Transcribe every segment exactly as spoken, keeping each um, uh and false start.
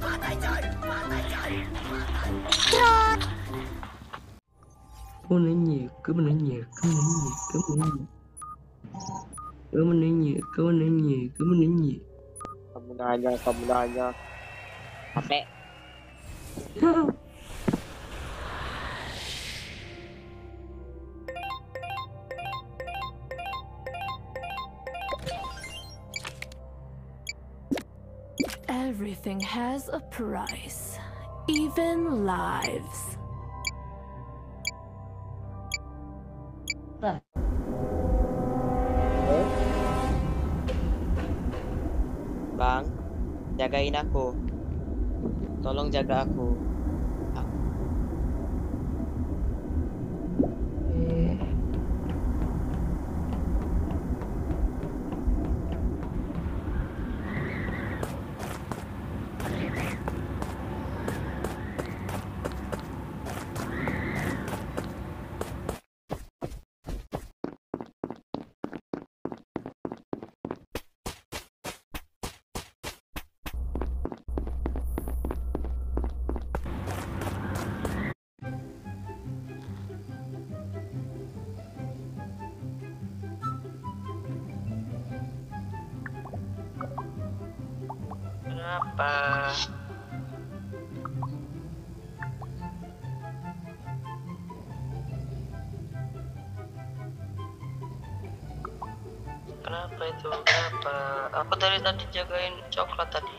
Trot. Cứ menanya, cứ menanya, cứ menanya, cứ menanya. Cứ menanya, cứ menanya, cứ menanya. Kamu nanya, kamu nanya. Capek. Everything has a price, even lives. Bang, jagain aku. Tolong jaga aku. Kenapa? Kenapa itu? Kenapa? Aku dari tadi jagain coklat tadi.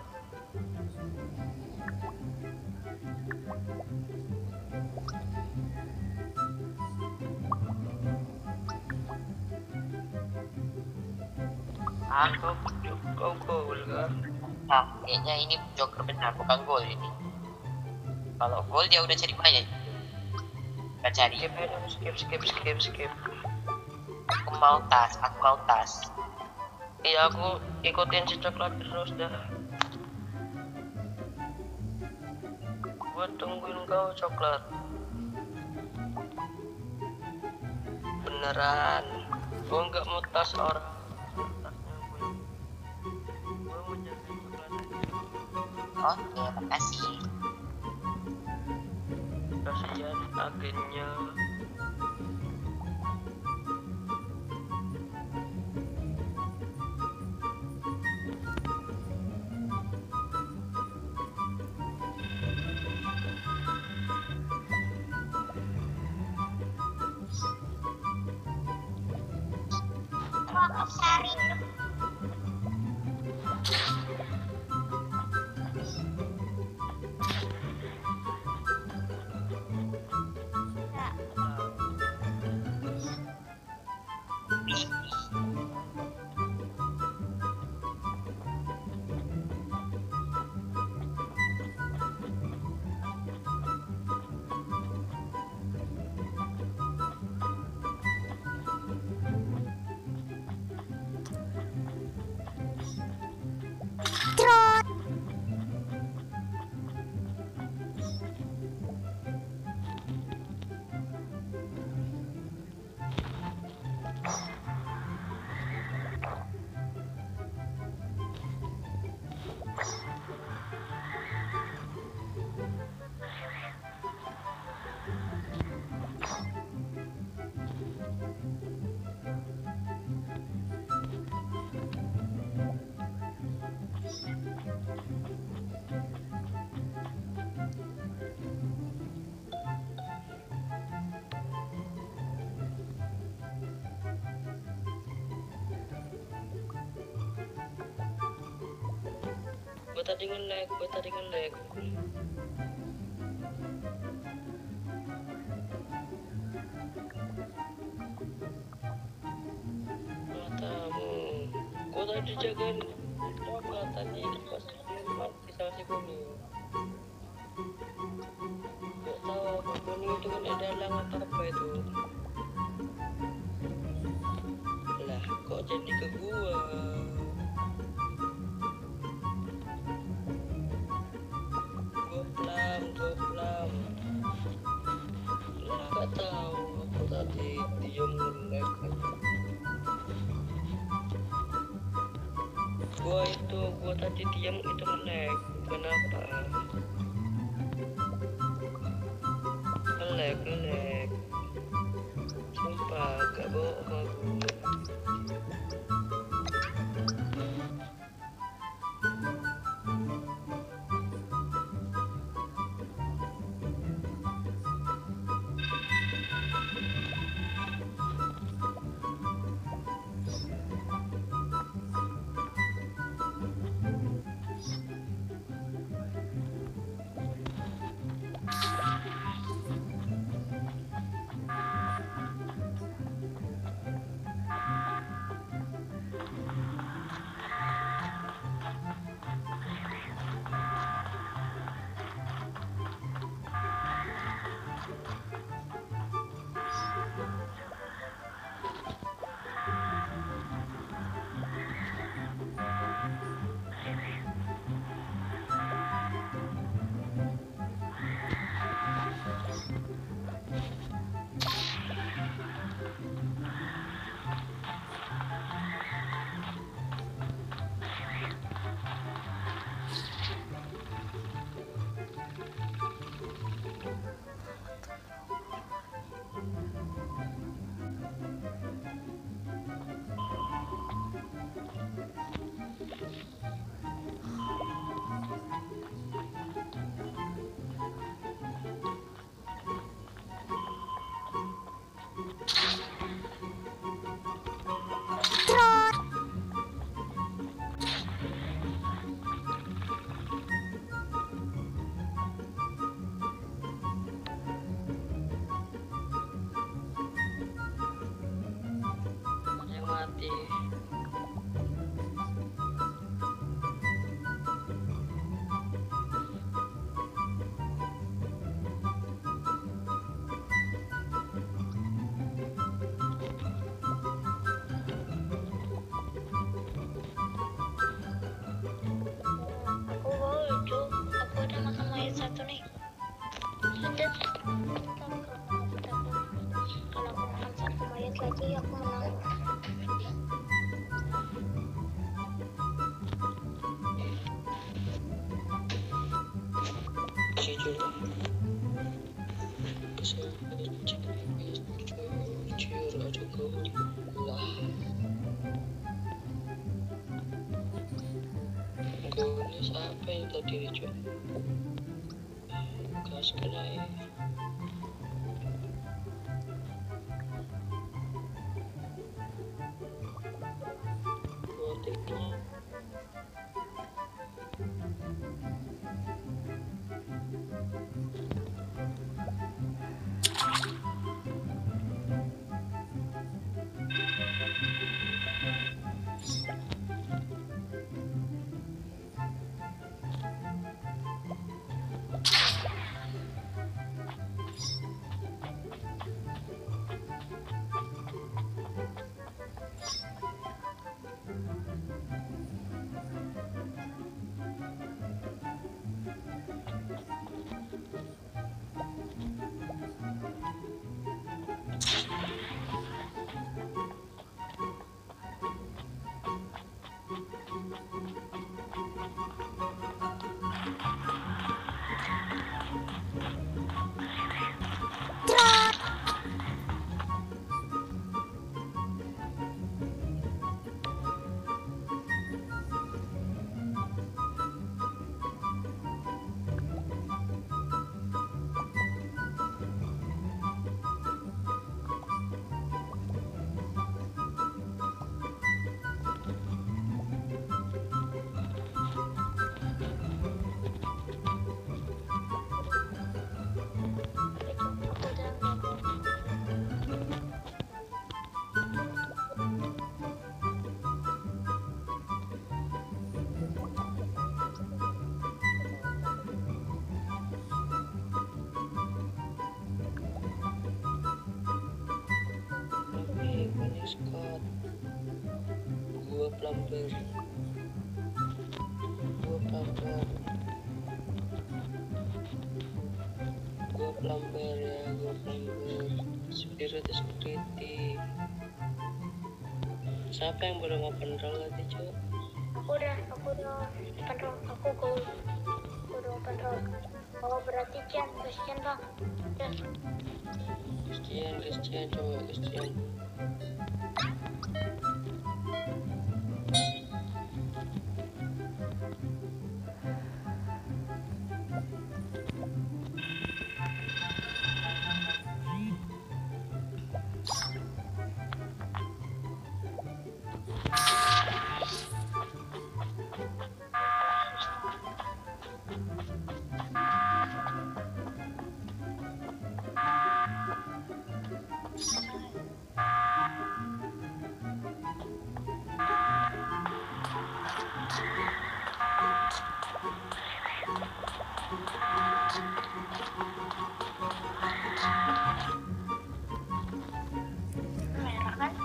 Aku kau gol kan? Nah, kayaknya ini Joker benar, bukan gol ini. Kalau gol dia udah cari mayat. Kita cari. Skip aja, skip, skip, skip, skip. Aku mau tas, aku mau tas. Iya, aku ikutin si coklat terus dah. Gua tungguin kau coklat. Beneran, gua nggak mau tas orang. Gua mau jaga coklat. Oke, makasih. Kasihan agennya. Aku cari. Trot. Gua tadi nge-lag, gua tadi nge-lag. Matamu, gua tadi jagain coklat tadi pas dia mati sama si kuning. Gak tahu apa kuning itu kan ada dalang atau apa itu. Lah, kok jadi ke gua? Goplam, goplam. Lah, gak tahu aku tadi diem nge-lag. Gua itu, gua tadi diam itu nge-lag. Kenapa? Nge-lag, nge-lag. Sumpah, gak bohong aku. Yang mati. Aku lucu. Aku udah makan mayat satu nih. Sudah. Kalau aku makan satu mayat lagi, aku menang. Jujur. Jujur aja kau lah. Golnya siapa yang tadi cuy? Gas kena ya. Gua tiknya. Scott, gua plumber, gua plumber, gua plumber ya, gua plumber, spirit security. Siapa yang belum open roll tadi cuy? Aku udah, aku udah open roll, aku gold. Aku udah open roll. Oh berarti Cian, Christian bang. Cian. Christian, Christian, coba Christian. Merah kan?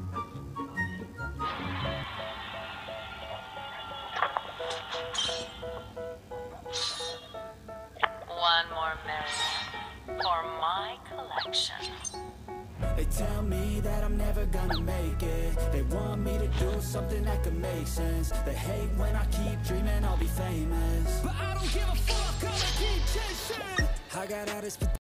One more minute for my collection. They tell me that I'm never gonna make it. They want me to do something that could make sense. They hate when I keep dreaming I'll be famous, but I don't give a fuck, I'ma keep chasing. I got all this